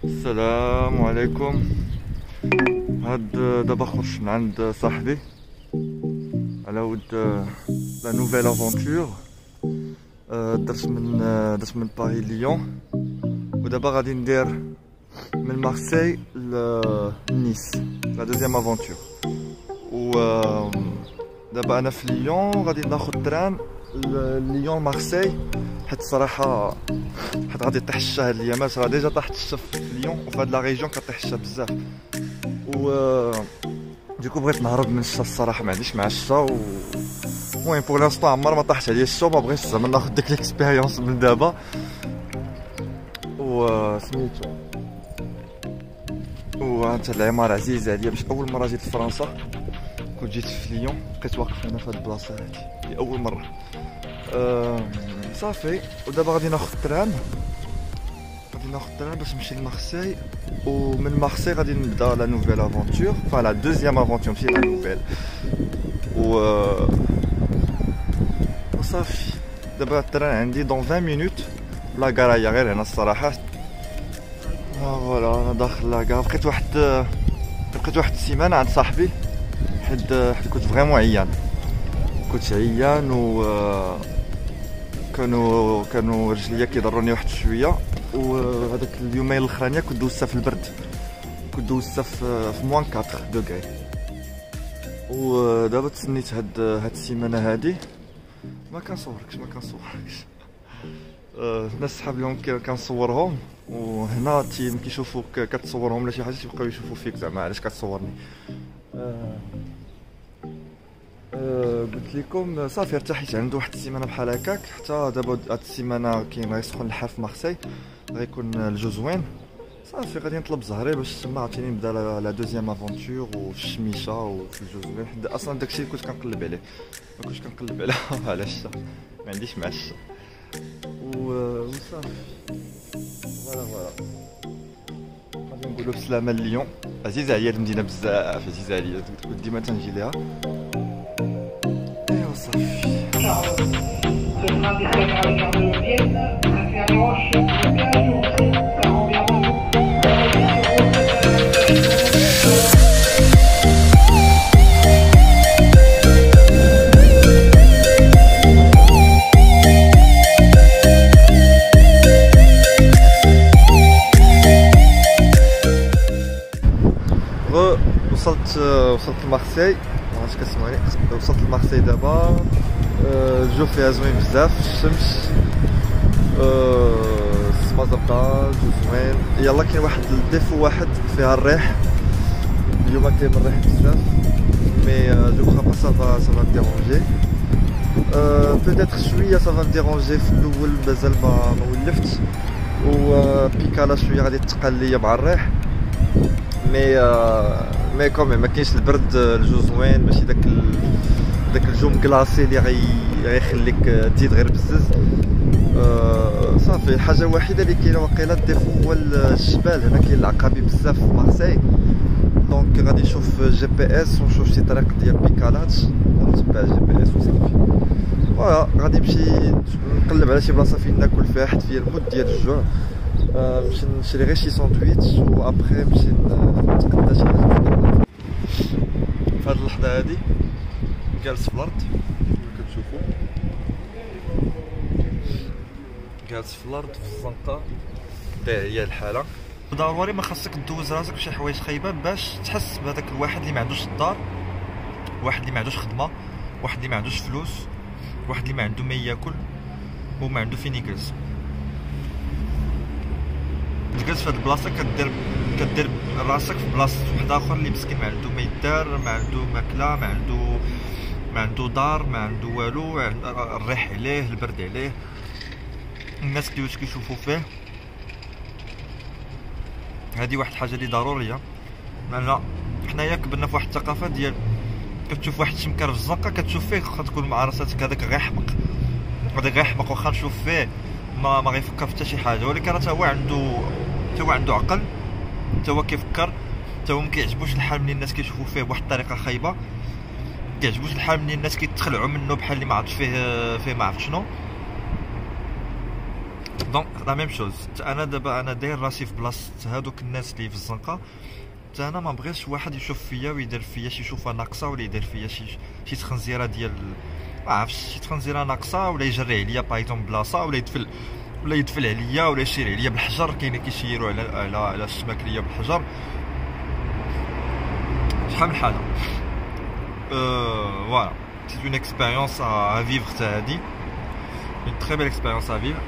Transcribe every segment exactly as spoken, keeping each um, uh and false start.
السلام عليكم. هاد دابا خرجت من عند صاحبي على ود لا نوفيل افونتور. درت من درت من باري ليون، ودابا غادي ندير من مارسيل لنيس لا دوزيام افونتور. و دابا انا في ليون غادي ناخذ تران ليون مارسيل، حيت الصراحه حيت غادي طيح الشتا هاد الايامات. راه ديجا طاحت الشتا في ليون وفي هاد لا ريجيون كطيح الشتا بزاف، و ديكو بغيت نهرب من الشتا الصراحه، ما عنديش مع الشتا. و المهم بور لانستون عمر ما طاحت عليا الشتا، ما بغيتش زعما ناخذ ديك ليكسبيريونس من دابا. و سميتو و هاد العماره عزيزه عليا، باش اول مره جيت لفرنسا. كنت جيت في ليون، بقيت واقف هنا في هاد البلاصه هادي لاول مره. أه صافي، ودابا غادي ناخذ التران غادي ناخذ التران باش نمشي لمارسيل، ومن مارسيل غادي نبدا لا نوفيل افونتور، فا لا دوزيام افونتور ماشي لا نوفيل. و وصافي دابا التران عندي دون عشرين مينوت. لا كارايا غير هنا الصراحه. ها فوالا انا داخل لا كار. بقيت واحد بقيت واحد السيمانه عند صاحبي، حيت حيت كنت فريمون عيان كنت عيان و كانوا كانوا رجليا كيضروني واحد شويه. وهذاك اليومين الاخرانيه كنت دوزتها في البرد، كنت دوزتها في في موان أربعة دوغري. ودابا تسنيت هاد هاد السيمانه هادي. ما كنصوركش ما كنصوركش أه الناس صحاب لهم كنصورهم، وهنا تي كيشوفوك كتصورهم ولا شي حاجه تيبقاو يشوفوا فيك زعما علاش كتصورني. أه أه قلت لكم صافي ارتحيت عنده واحد السيمانه بحال هكاك. حتى دابا هاد السيمانه كاين غيسخن الحال في مارسيل، غيكون الجو زوين. صافي غادي نطلب زهري باش تما عاوتاني نبدا لا دوزيام افونتور وفي الشميشه وفي الجو زوين. حيت اصلا داكشي اللي كنت كنقلب عليه، ما كنتش كنقلب على على الشتا، ما عنديش مع الشتا. وصافي فوالا فوالا غادي نقولو بسلامه لليون. عزيزه عليا المدينه بزاف، عزيزه عليا، كنت ديما تنجي ليها. ايوا صافي. وصلت وصلت لمارسيل، معرفتش كتسمعوني. وصلت لمارسيل دابا. الجو فيها زوين بزاف، الشمس، السما زرقاء، الجو زوين. يلا كاين واحد الديفو واحد فيها الريح، اليوم كاين الريح بزاف، مي جو كخوا با سافا سافا ديرونجي. بوتيتر شويه سافا ديرونجي في الاول، مازال ما ما ولفت، و بيكالا شويه غادي تقال ليا مع الريح. مي مي كومي ما كاينش البرد، الجو زوين، ماشي داك ال... داك الجو مكلاصي اللي غي غيخليك تزيد غير بزز. أه صافي الحاجه الوحيده اللي كاينه واقيلا الديفو هو الجبال. هنا كاين العقابي بزاف في مارسيل، دونك غادي نشوف جي بي اس ونشوف شي طريق ديال بيكالات ونتبع جي بي اس وصافي. فوالا غادي نمشي نقلب على شي بلاصه فين ناكل فيها، حيت فيا الموت ديال الجوع. نمشي نشري غير شي ساندويتش، و ابخي نمشي نتغدى شي حاجه. في هاد اللحظه هادي جالس في الارض كما كتشوفوا، جالس في الارض في الزنقه، هي الحاله. ضروري ما خاصك دوز راسك بشي حوايج خايبه باش تحس بهذاك الواحد اللي ما عندوش الدار، واحد اللي ما عندوش خدمه، واحد اللي ما عندوش فلوس، واحد اللي ما عنده ما ياكل وما عنده فين يجلس. تجلس في هاد البلاصه كدير كدير راسك في بلاصه واحد اخر اللي مسكين ما عنده ما يدار، ما عنده ماكله، ما عنده ما عنده دار، ما عنده والو، الريح عليه، البرد عليه، الناس كيفاش كيشوفوا فيه. هذه واحد الحاجه اللي ضروريه، لان حنايا كبرنا في واحد الثقافه ديال كتشوف واحد الشمكار في الزنقه كتشوف فيه، خا تكون مع راساتك هذاك غيحمق، هذاك غيحمق، واخا نشوف فيه ما ما غيفكر في حتى شي حاجه، ولكن راه هو عنده حتى هو عنده عقل، حتى هو كيفكر، حتى هو ما كيعجبوش الحال من الناس كيشوفوا فيه بواحد الطريقه خايبه، كيعجبوش الحال من الناس كيتخلعوا منه بحال اللي ما عرفتش فيه فيه ما عرفت شنو. دونك لا ميم شوز. انا دابا انا داير راسي في بلاصه هادوك الناس اللي في الزنقه، حتى انا ما بغيتش واحد يشوف فيا ويدير فيا شي شوفه ناقصه، ولا يدير فيا شي شي تخنزيره ديال ما عرفتش شي تخنزيره ناقصه، ولا يجري عليا بايتون بلاصه، ولا يدفل ولا يدفل عليا، ولا يشير عليا بالحجر. كاين كيشيروا على على على الشماكليه بالحجر. شحال من حاجه. Euh, voilà, c'est une expérience à, à vivre, ça a dit. Une très belle expérience à vivre.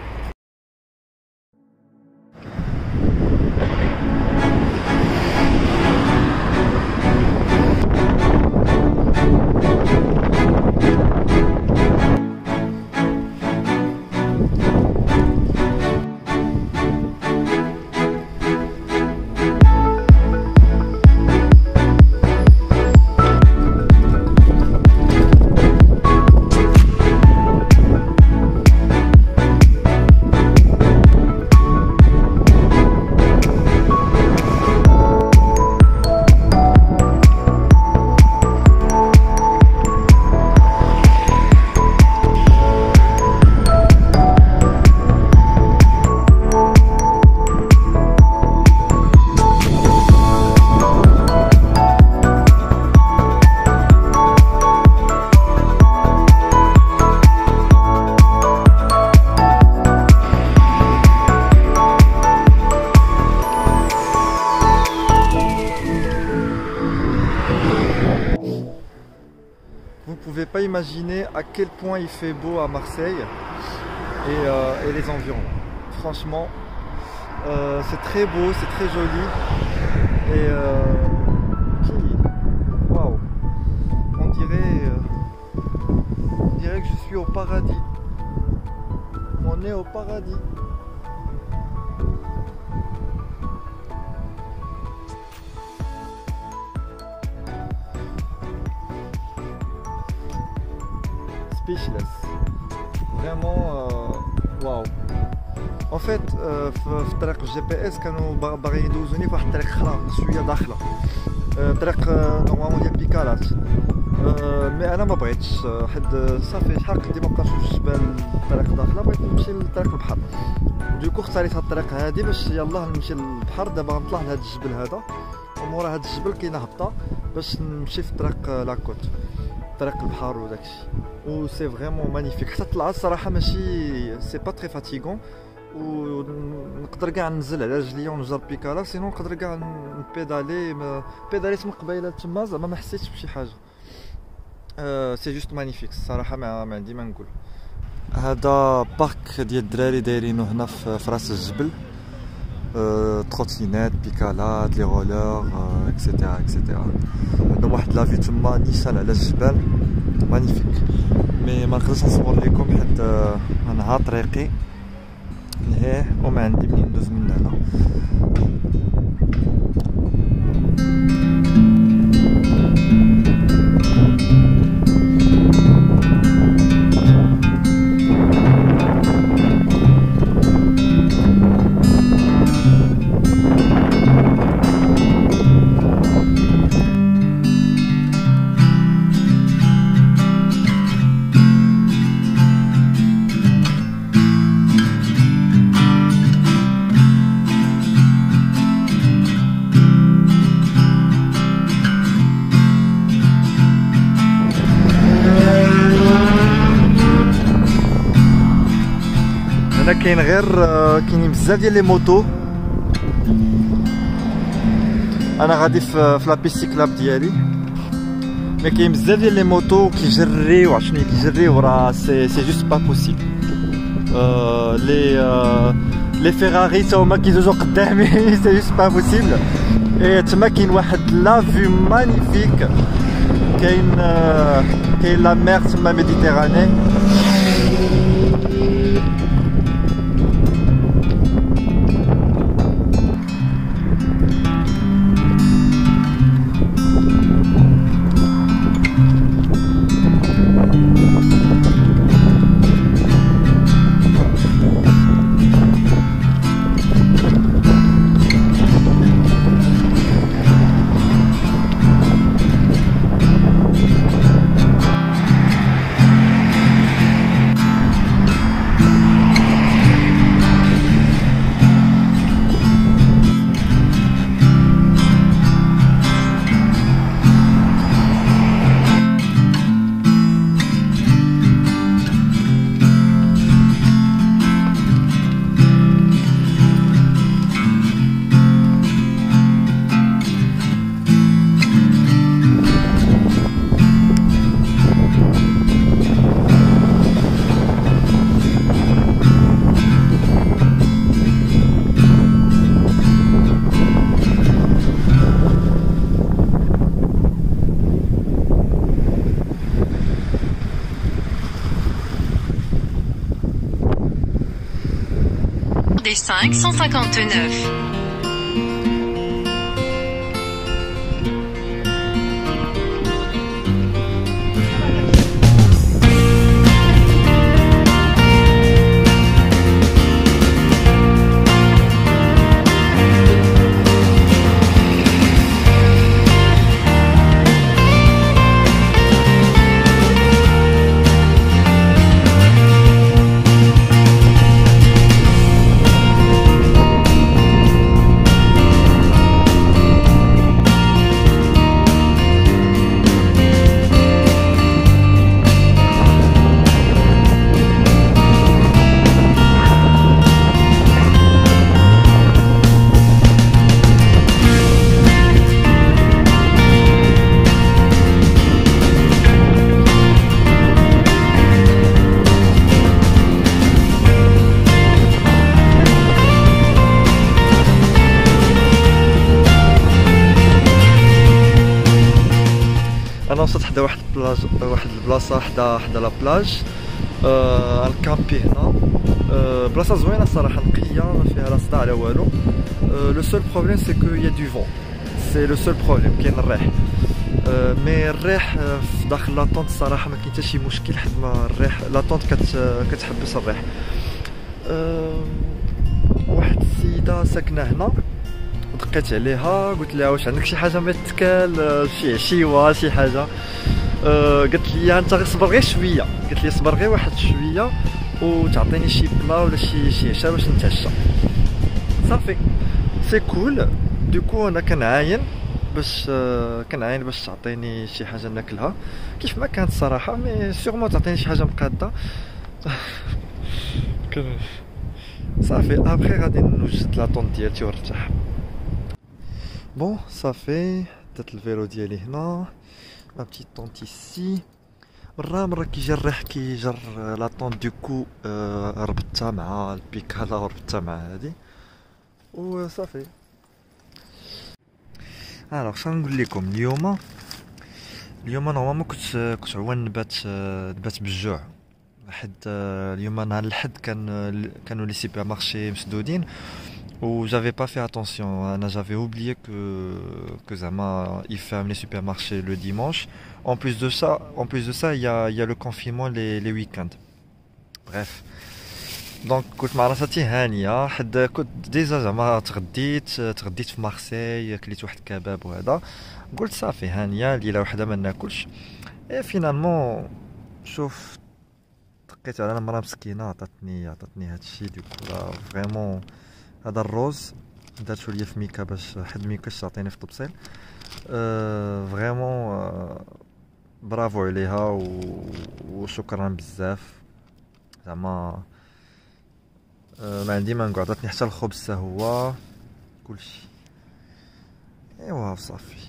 Vous ne pouvez pas imaginer à quel point il fait beau à Marseille et, euh, et les environs. Franchement, euh, c'est très beau, c'est très joli. Et waouh, wow. on dirait, euh, on dirait que je suis au paradis. On est au paradis. Speechless. Vraiment waouh. En fait في طريق الجي بي اس كانوا باغيين يدوزوني فواحد الطريق اخرى شويه داخله، طريق نورمالمون ديال بيكالات، مي انا ما بغيتش حد صافي شحال قدي ما بقاش الجبال الطريق داخله، بغيت نمشي لطريق البحر. دوكو اختاريت هاد الطريق هادي باش يلاه نمشي للبحر. دابا نطلع لهاد الجبل هذا، ومورا هاد الجبل كاينه هبطه باش نمشي في طريق لاكوت، طريق البحر وداكشي. و سي فريمون مانيفيك. حتى الطلعه الصراحه ماشي سي با تري فاتيغون، ونقدر كاع ننزل على رجليا ونجرب بيكالا، سينو نقدر كاع نبيدالي. بيداليت من قبيله تما زعما ما حسيتش بشي حاجه. أه سي جوست مانيفيك الصراحه، ما, ما عندي ما نقول. هذا بارك ديال الدراري دايرينو هنا في راس الجبل، أه تروتينات، بيكالات، لي رولور، اكسيتيرا اكسيتيرا. عندهم واحد لافي تما نيشان على الجبال مانيفيك، مي ما نقدرش نصور لكم حيت انا طريقي لهيه وما عندي منين ندوز من هنا. هنا كاين غير كاينين بزاف ديال لي موطو. انا غادي في في لا بيسيكلاب ديالي، مي كاين بزاف ديال لي موطو كيجريو، عرفتي كيجريو، راه سي سي جوست با بوسيبل. لي لي فيراري تا هما كيدوزو قدامي سي جوست با بوسيبل. اي تما كاين واحد لا فيو مانيفيك، كاين كاين لا مير تما ميديتيراني. P cinq cent cinquante-neuf. انا وصلت حدا واحد البلاج، واحد البلاصه حدا حدا لا بلاج. آه الكامبي هنا. آه بلاصه زوينه الصراحه، نقيه ما فيها لا صداع لا والو. آه لو سول بروبليم سي كو يا دو فون، سي لو سول بروبليم، كاين الريح. آه مي الريح في داخل لاطونت الصراحه ما كاين حتى شي مشكل، حيت ما الريح لاطونت كت كتحبس الريح. آه واحد السيده ساكنه هنا، دقيت عليها قلت لها واش عندك شي حاجه ما تتكال، شي عشيوه شي حاجه. أه قالت لي انت غير صبر غير شويه، قالت لي صبر غير واحد شويه وتعطيني شي بلا ولا شي شي عشاء باش نتعشى. صافي سي كول. دوكو انا كنعاين باش أه كنعاين باش تعطيني شي حاجه ناكلها كيف ما كانت الصراحه، مي سيغمون تعطيني شي حاجه مقاده. صافي ابخي غادي نوجد لاطون ديالتي ونرتاح. بون صافي درت الفيرو ديالي هنا، ما بتيت طونت ايسي. مرة مرة كيجي الريح كيجر لا طونت، دوكو آه ربطتها مع البيك هذا وربطتها مع هادي وصافي. الوغ شنو نقول لكم اليوم. اليوم نورمالمون كنت كنت عوان نبات نبات بالجوع، حيت اليوم نهار الحد كان كانوا لي سوبر مارشي مسدودين و j'avais pas fait attention. Ana j'avais oublié que que zama ils ferment les supermarchés le dimanche. En plus de ça, en plus de ça, il y a il y a le confinement les les week-ends. Bref. Donc كنت مع راساتي هانيه، حد كنت ديجا زعما تغديت تغديت في مارسيل، كليت واحد الكباب وهذا، قلت صافي هانيه ليله وحده ما ناكلش. اي فينالمون شوف دقيت على المراه مسكينه، عطاتني عطاتني هادشي. دوكو فريمون هذا الروز درتو ليا في ميكا باش حد ميكاش تعطيني في الطبسيل. أه فريمون أه برافو عليها و... وشكرا بزاف زعما. أه ما عندي ما نقول، عطاتني حتى الخبز حتى هو كلشي. ايوا صافي.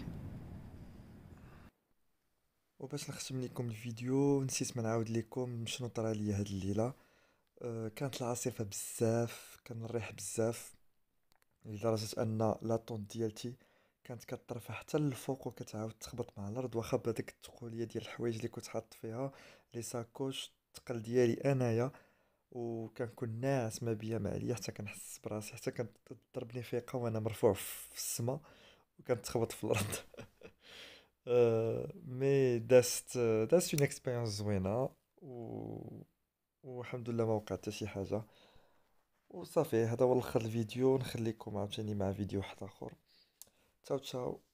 وباش نختم لكم الفيديو نسيت ما نعاود لكم شنو طرا ليا هاد الليله. أه كانت العاصفه بزاف، كان الريح بزاف، لدرجه ان لاطون ديالتي كانت كترفع حتى للفوق وكتعاود تخبط مع الارض، واخا بهاديك التقوليه ديال الحوايج اللي كنت حاط فيها لي ساكوش الثقل ديالي انايا، وكنكون ناعس ما بيا ما عليا، حتى كنحس براسي، حتى كانت تضربني فيقه وانا مرفوع في السما وكانت تخبط في الارض. أه مي دازت دازت اون اكسبيريونس زوينه و والحمد لله ما وقع حتى شي حاجه. وصافي هذا هو الاخر الفيديو، نخليكم عاوتاني مع فيديو واحد اخر. تشاو تشاو.